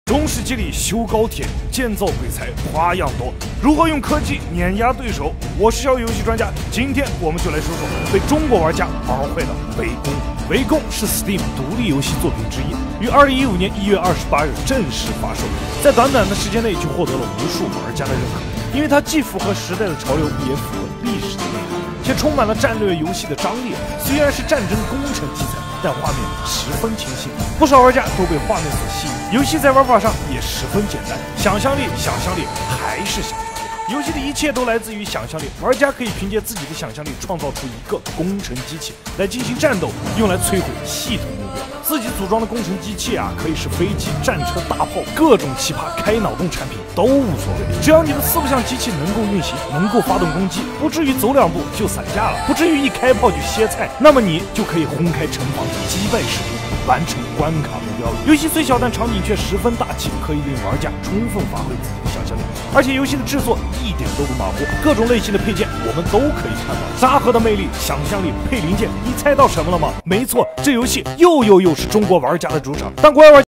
中世纪里修高铁建造鬼才花样多，如何用科技碾压对手？我是游戏专家，今天我们就来说说被中国玩家玩坏的围攻。围攻是 Steam 独立游戏作品之一，于2015年1月28日正式发售，在短短的时间内就获得了无数玩家的认可，因为它既符合时代的潮流，也符合历史的内涵，且充满了战略游戏的张力。虽然是战争工程题材，但画面十分清晰，不少玩家都被画面所吸引。游戏在玩法上也十分简单，想象力还是想象力。游戏的一切都来自于想象力，玩家可以凭借自己的想象力创造出一个工程机器来进行战斗，用来摧毁系统目标。自己组装的工程机器可以是飞机、战车、大炮，各种奇葩开脑洞产品都无所谓，只要你的四不像机器能够运行，能够发动攻击，不至于走两步就散架了，不至于一开炮就歇菜，那么你就可以轰开城防，击败士兵，完成关卡目标了。游戏虽小，但场景却十分大气，可以令玩家充分发挥自己的想象力。而且游戏的制作一点都不马虎，各种类型的配件我们都可以看到。沙盒的魅力、想象力、配零件，你猜到什么了吗？没错，这游戏又是中国玩家的主场。但国外玩家